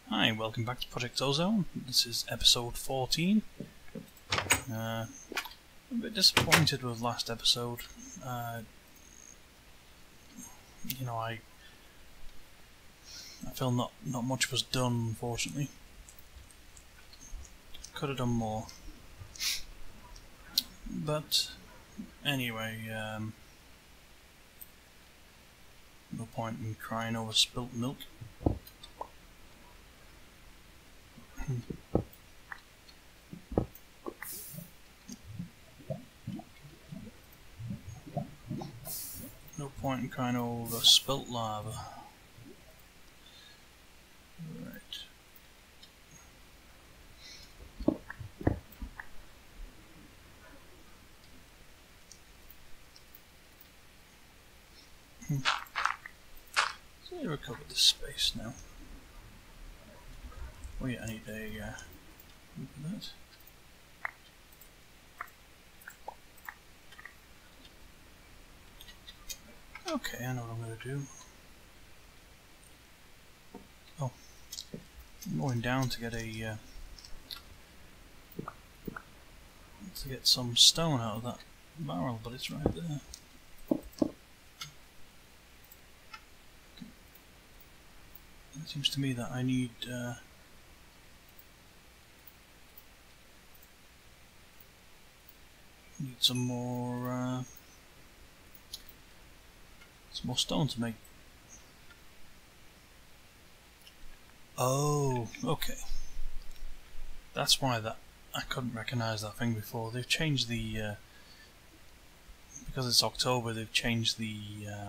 Hi, welcome back to Project Ozone. This is episode 14. A bit disappointed with last episode. I feel not much was done, unfortunately. Could have done more. But anyway, no point in crying over spilt milk. No point in crying over spilt lava. Right. So I recover this space now. Oh yeah, I need a look at that. Okay, I know what I'm going to do. Oh, I'm going down to get some stone out of that barrel, but it's right there. It seems to me that I need some more stone to make. Oh, okay. That's why I couldn't recognize that thing before. They've changed the because it's October. They've changed the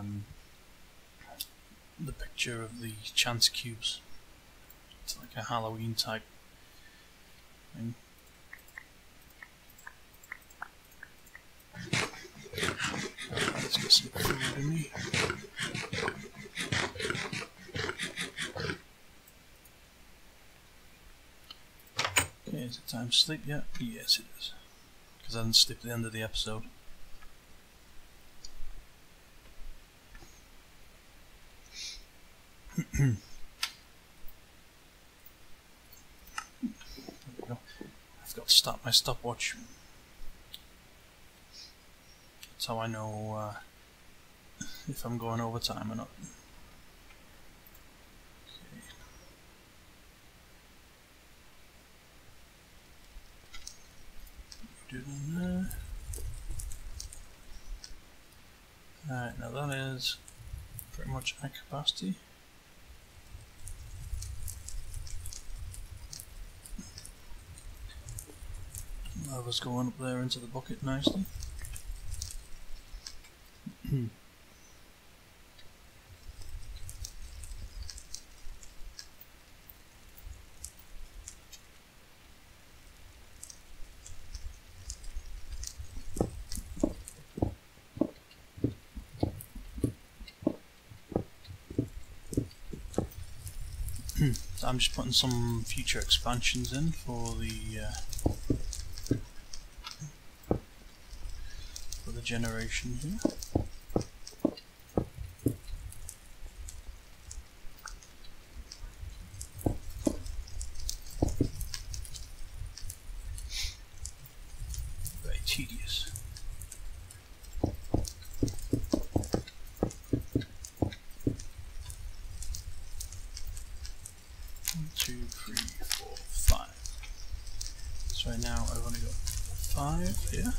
picture of the chance cubes. It's like a Halloween type thing. Let's get some food in me. Okay, is it time to sleep yet? Yes, it is. Because I didn't sleep at the end of the episode. There we go. I've got to start my stopwatch. That's how I know if I'm going over time or not. Okay. Do it in there. Alright, now that is pretty much at capacity. Lava's going up there into the bucket nicely. So I'm just putting some future expansions in for the generation here. Very tedious. 1, 2, 3, 4, 5. So right now I've only got 5 here.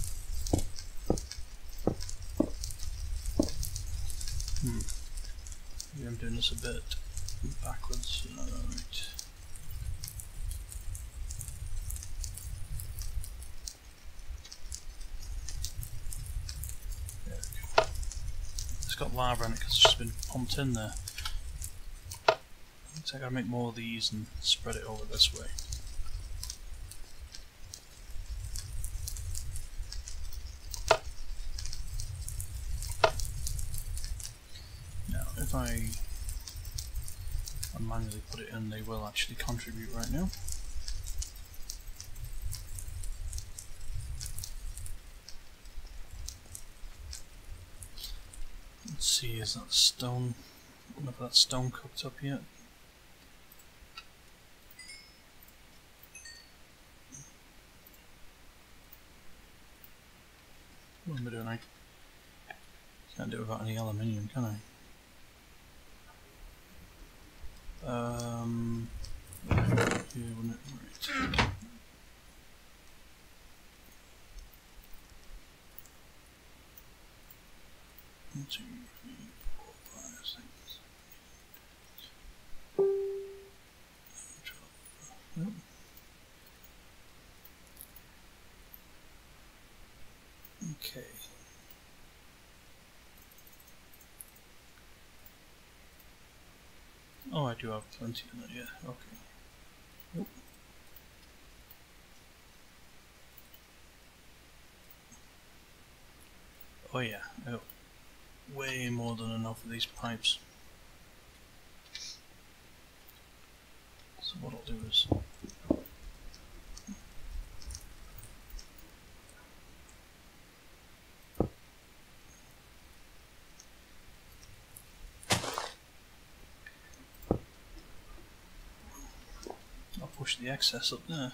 Maybe I'm doing this a bit backwards. Right. There we go. It's got lava in it because it's just been pumped in there. So I gotta make more of these and spread it over this way. Now, if I manually put it in, they will actually contribute right now. Let's see, is that stone? I don't know if that stone cooked up yet. What am I doing? I can't do it without any aluminium, can I? Here, wouldn't it? Right. 1, 2, 3, 4, 5, 6, 7, 8. Okay. Oh, I do have plenty of that, yeah, okay. Nope. Oh yeah, I got way more than enough of these pipes. So what I'll do is I'll push the excess up there.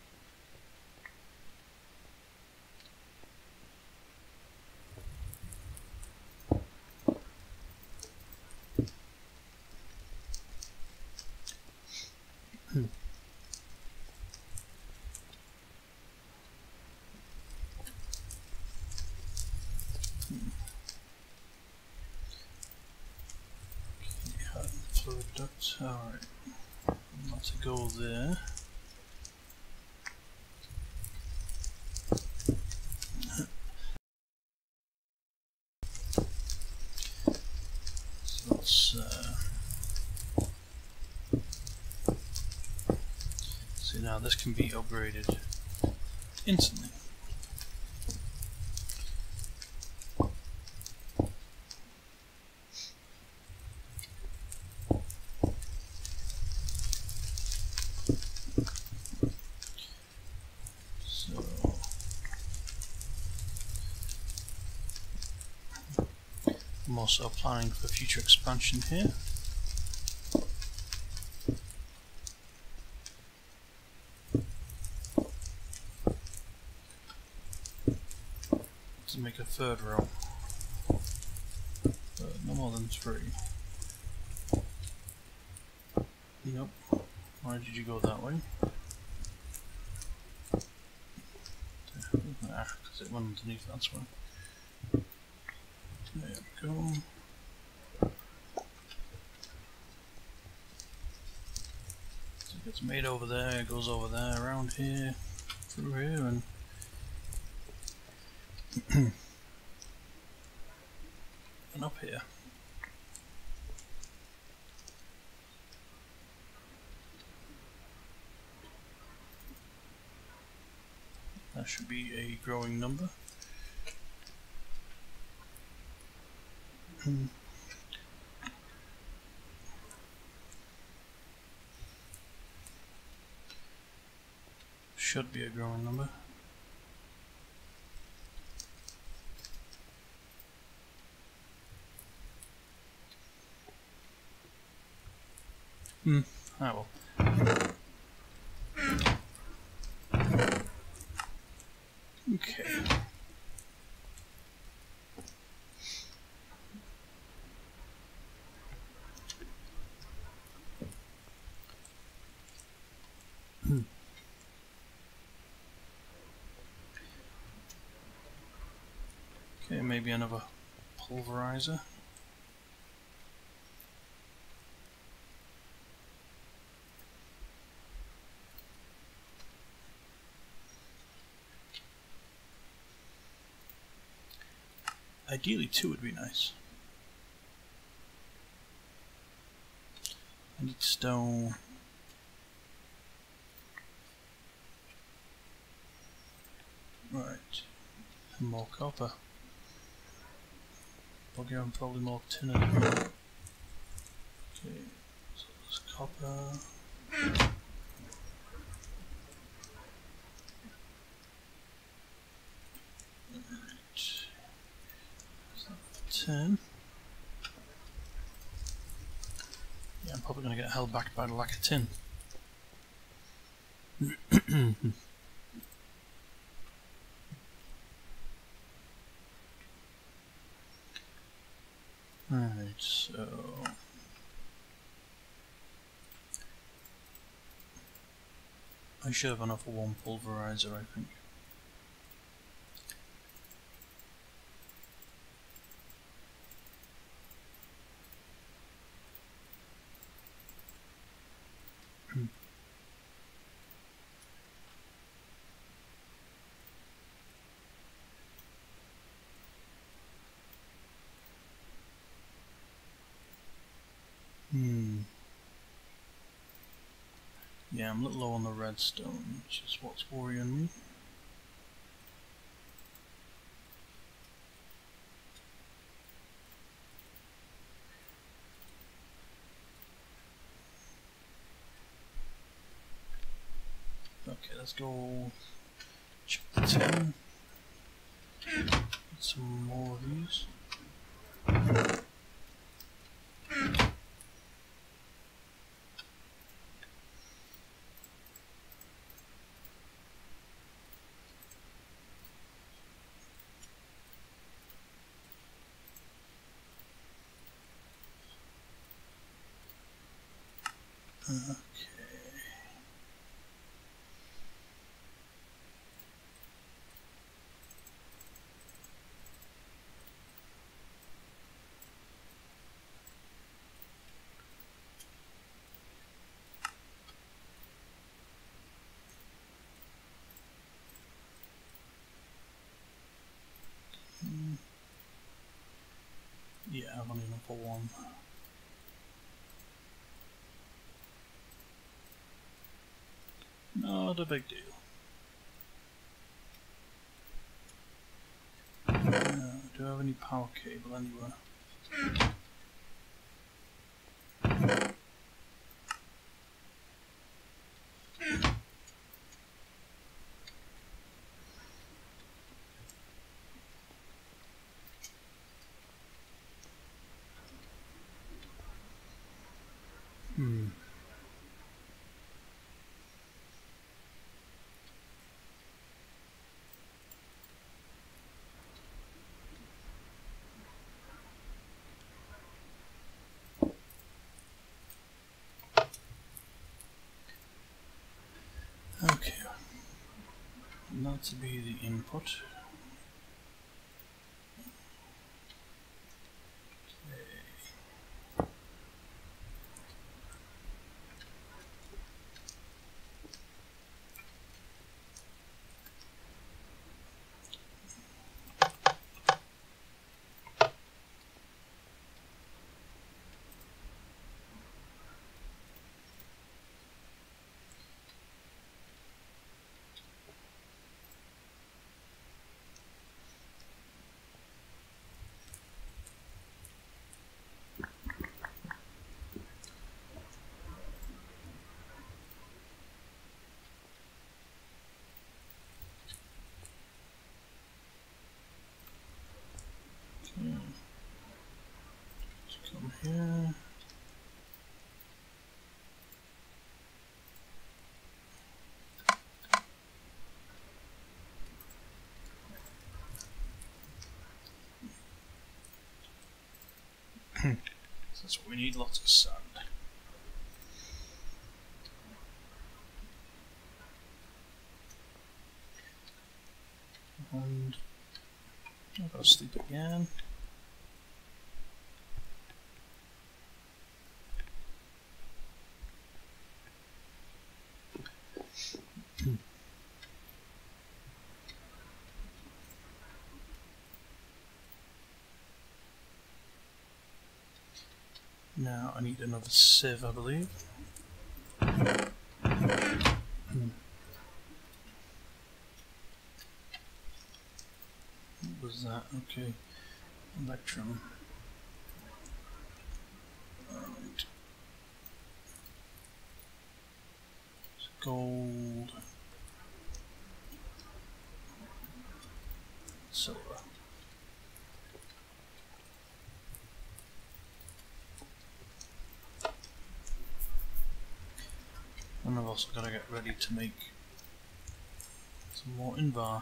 Fluid duct, alright. Not to go there. So let's see, now this can be upgraded instantly. I'm also planning for future expansion here. To make a third row, but no more than 3. Nope. Why did you go that way? Because it went underneath, that's why. There we go. So it gets made over there, it goes over there, around here, through here, and and up here. That should be a growing number. Should be a growing number. Ah well. Okay. Okay, maybe another pulverizer. Ideally 2 would be nice. I need stone. Right. And more copper. And probably more tin as well. Okay, so there's copper. Right. So 10. Yeah, I'm probably going to get held back by the lack of tin. Alright, so I should have enough for one pulverizer, I think. Yeah, I'm a little low on the redstone, which is what's worrying me. Okay, let's go check the tin. Get some more of these. Okay. Yeah, I've only enough for one. Not a big deal. Do I have any power cable anywhere? Okay, and that to be the input. Okay. Let's come here. That's what we need, lots of sand. And I'll go sleep again. Now I need another sieve, I believe. What was that? Okay. Electrum. Alright. Gold. Silver. And I've also got to get ready to make some more invar.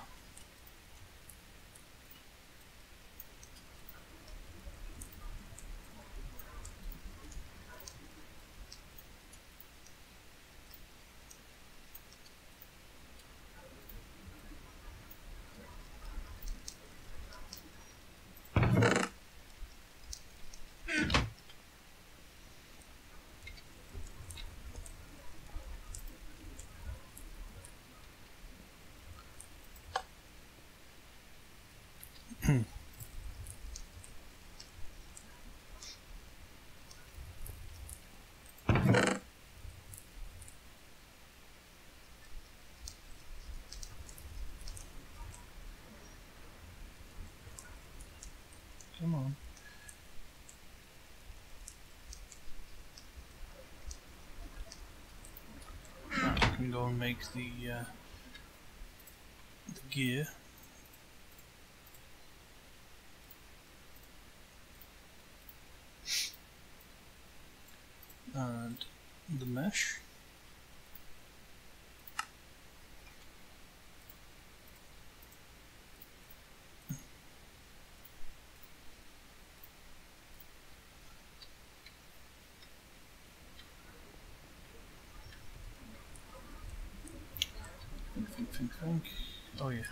can go and make the gear. And the mesh. Think. Oh yeah.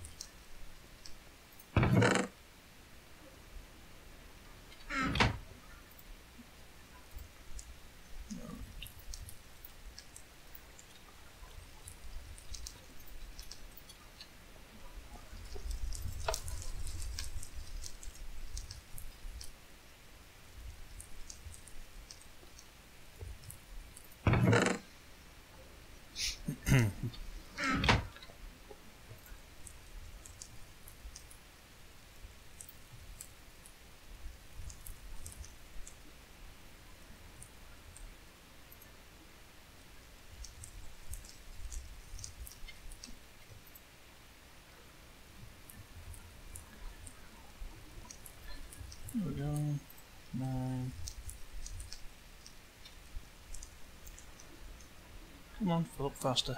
There we go. 9. Come on, fill up faster.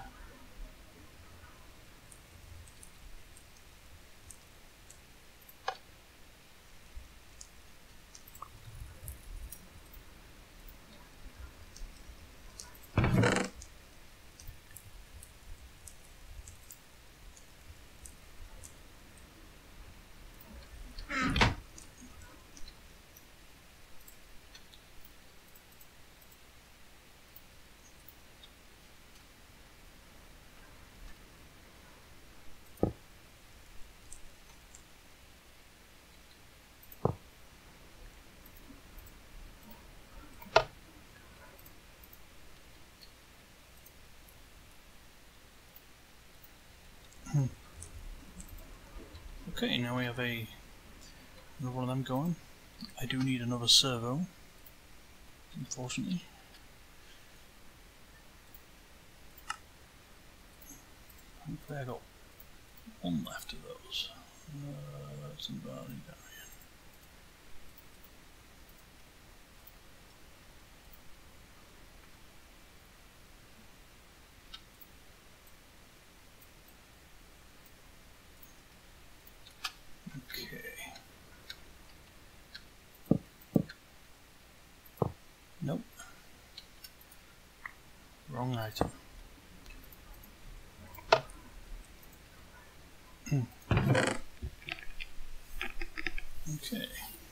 Okay, now we have another one of them going. I do need another servo, unfortunately. Hopefully I got one left of those. That's about it. Okay. Nope. Wrong item. Okay.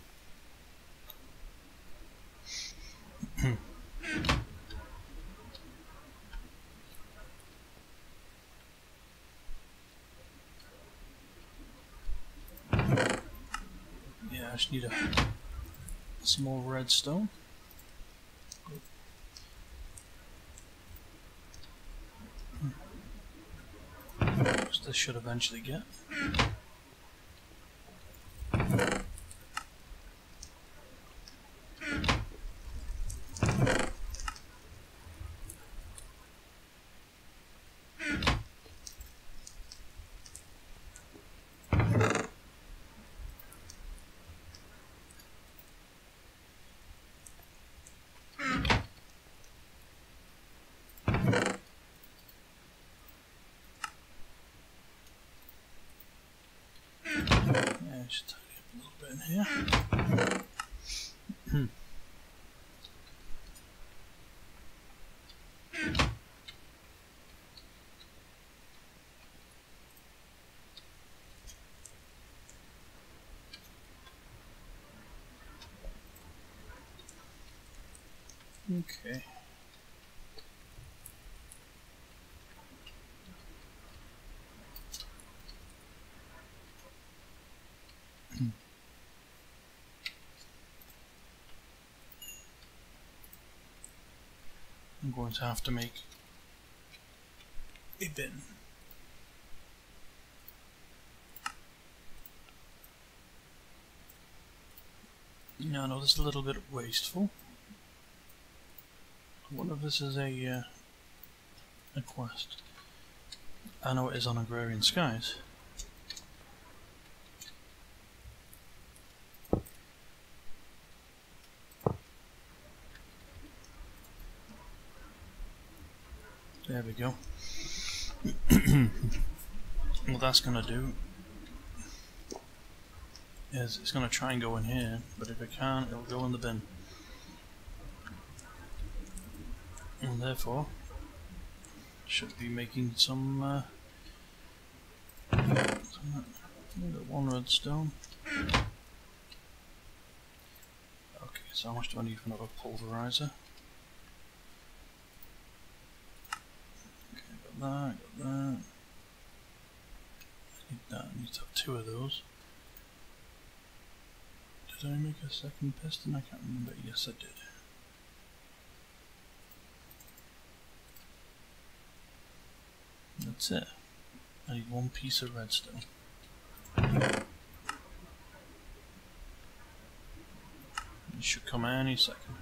Yeah, I just need some more redstone. Which this should eventually get. Yeah, I should tidy up a little bit in here. Okay. I'm going to have to make a bin. Now, I know this is a little bit wasteful. I wonder if this is a a quest. I know it is on Agrarian Skies. There we go. What that's going to do is it's going to try and go in here, but if it can't, it'll go in the bin. And therefore, should be making some one redstone. Okay, so how much do I need for another pulverizer? Okay, got that, got that. I need that, I need to have 2 of those. Did I make a second piston? I can't remember. Yes, I did. That's it. I need 1 piece of redstone. It should come any second.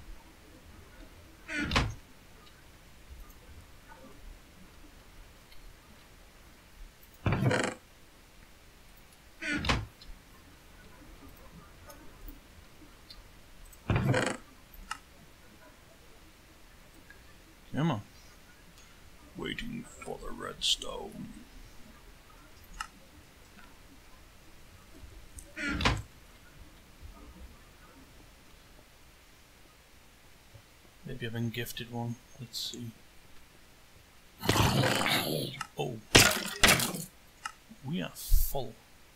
Come on. Waiting for the redstone. Maybe I've been gifted one. Let's see. Oh. We are full.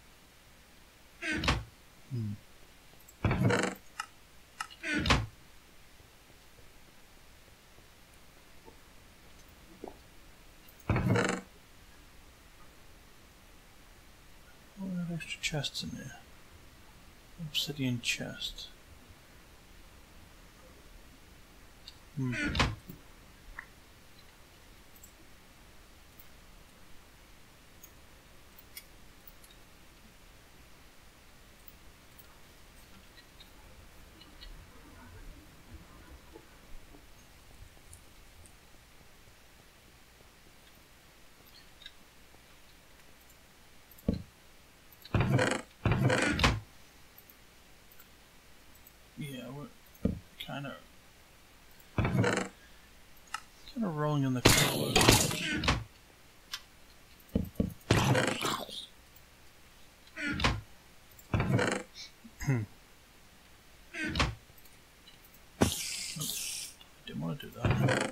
Extra chests in there. Obsidian chest. Yeah, we're kind of rolling in the colours. Didn't want to do that.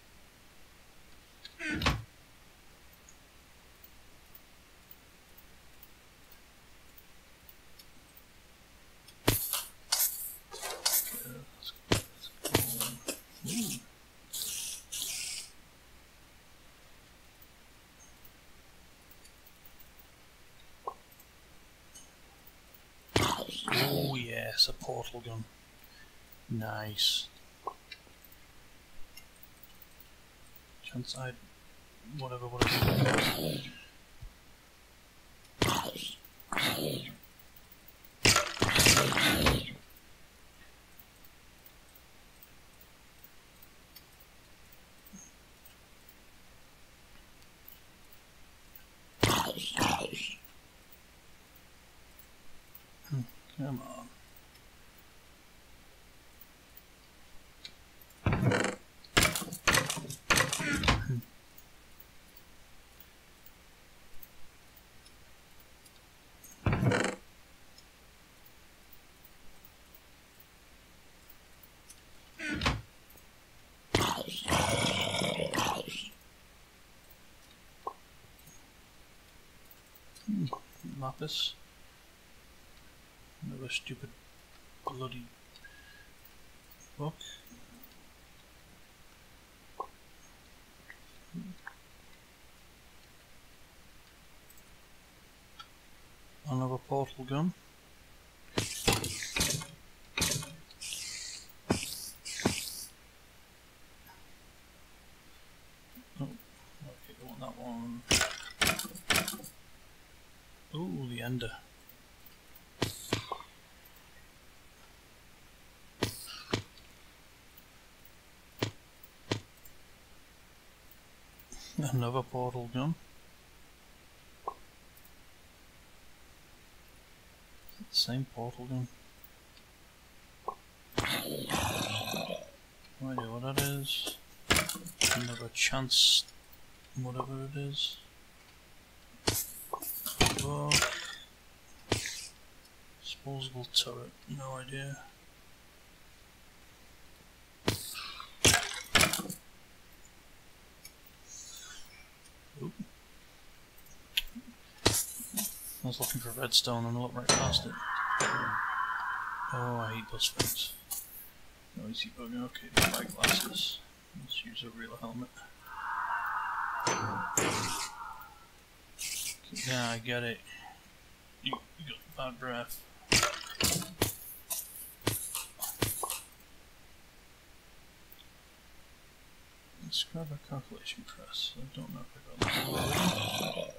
Oh yes, a portal gun. Nice. Chance I'd whatever. Come on. Lapis. Another stupid bloody book. Another portal gun. Oh, okay, I want that one. Ooh, the ender. Another portal gun. Same portal gun. No idea what that is. Another chance, whatever it is. Whoa. Disposable turret, no idea. Oop. I was looking for redstone and I looked right past it. Oh, I hate those things. Noisy bug. Okay, my glasses. Let's use a real helmet. Yeah, I get it. You got bad breath. Let's grab a calculation press. I don't know if I got that already.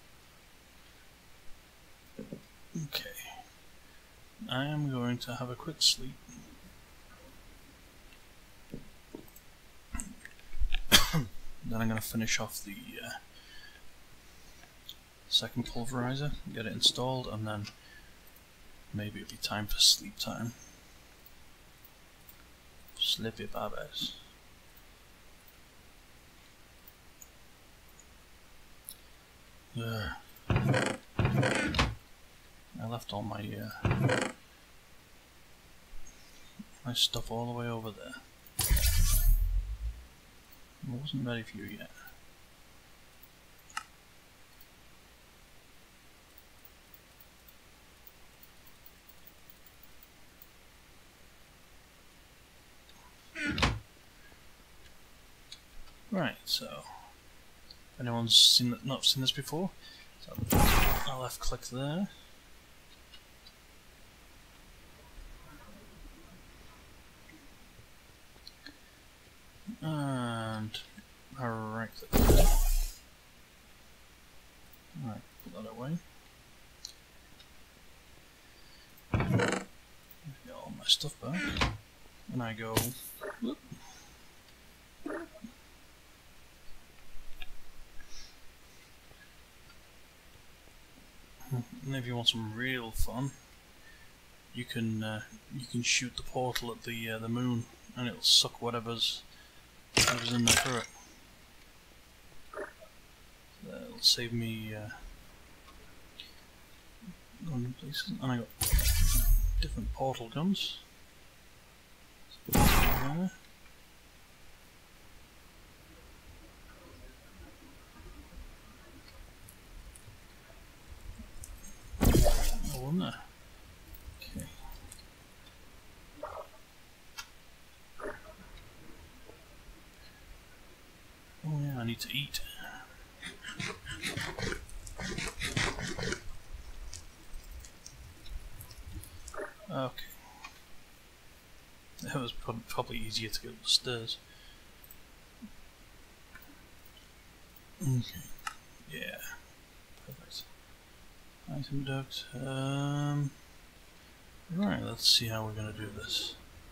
Okay. I am going to have a quick sleep. Then I'm going to finish off the second pulverizer, get it installed, and then maybe it'll be time for sleep time. Sleepy babes. I left all my my stuff all the way over there. I wasn't ready for you yet. Right, so if anyone's not seen this before, so I'll left click there. And right click there. Alright, put that away. Get all my stuff back. And I go whoop. And if you want some real fun, you can shoot the portal at the moon, and it'll suck whatever's in there through it. That'll save me going to places. And I got different portal guns. So there. Oh, in there. Okay. Oh yeah, I need to eat. Okay. That was probably easier to go up the stairs. Okay. Yeah. Perfect. Item duct. Right, let's see how we're going to do this.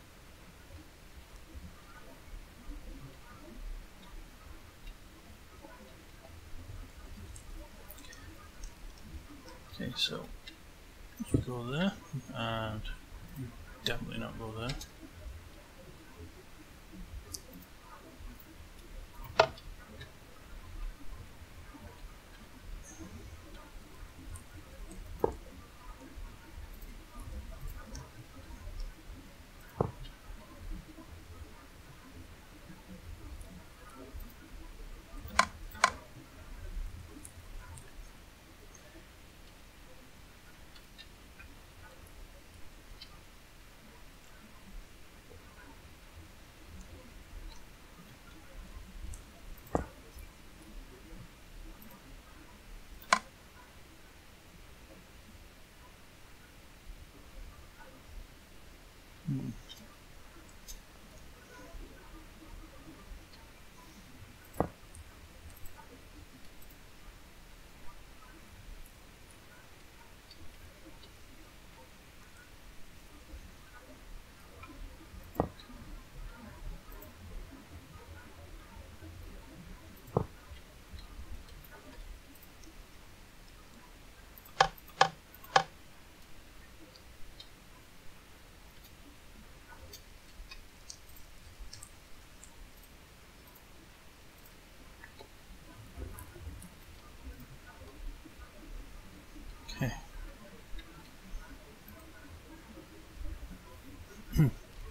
Okay, so you go there, and you definitely not go there.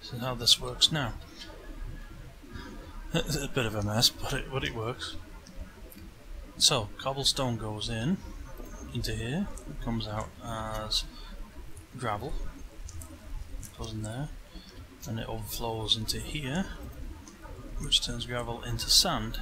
This is how this works now. It's a bit of a mess, but it works. So, cobblestone goes into here, it comes out as gravel, goes in there, and it overflows into here, which turns gravel into sand.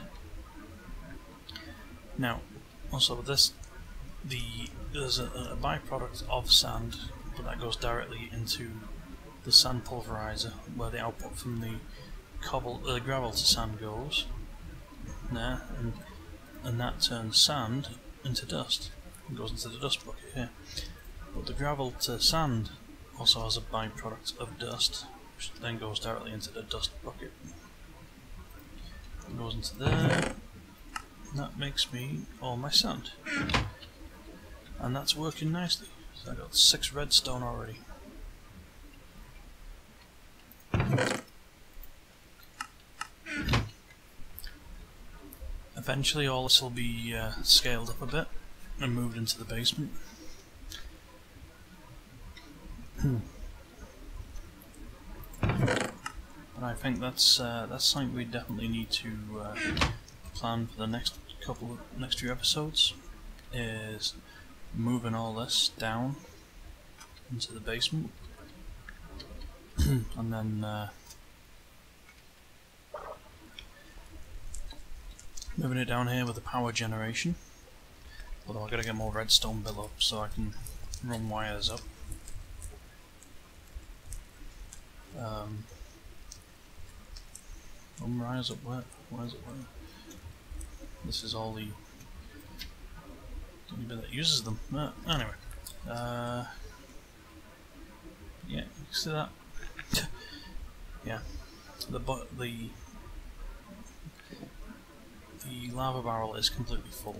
Now, also with this, there's a byproduct of sand, but that goes directly into the sand pulverizer, where the output from the gravel to sand goes there, and that turns sand into dust. It goes into the dust bucket here. But the gravel to sand also has a byproduct of dust, which then goes directly into the dust bucket. It goes into there, and that makes me all my sand. And that's working nicely. So I got 6 redstone already. Eventually all this will be scaled up a bit and moved into the basement. But I think that's something we definitely need to plan for the next few episodes, is moving all this down into the basement, and then moving it down here with the power generation. Although I gotta get more redstone built up so I can run wires up. Run wires up where? Why is it where? This is all the only bit that uses them. Anyway, yeah, you see that? Yeah, the lava barrel is completely full.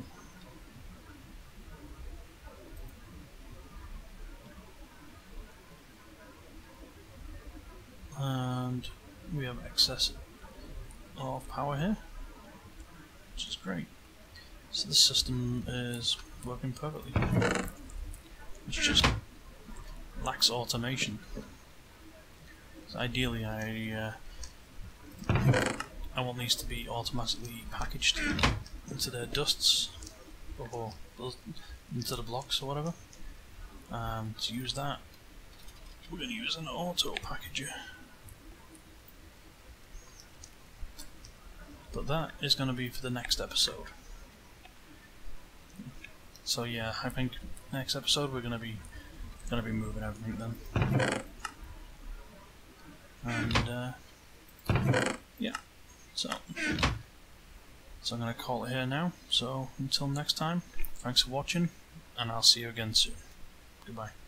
And we have excess of power here, which is great. So this system is working perfectly. It just lacks automation. So ideally I want these to be automatically packaged into their dusts, or into the blocks or whatever. To use that, we're going to use an auto packager. But that is going to be for the next episode. So yeah, I think next episode we're going to be moving everything then. And yeah, so I'm going to call it here now. So until next time, thanks for watching, and I'll see you again soon. Goodbye.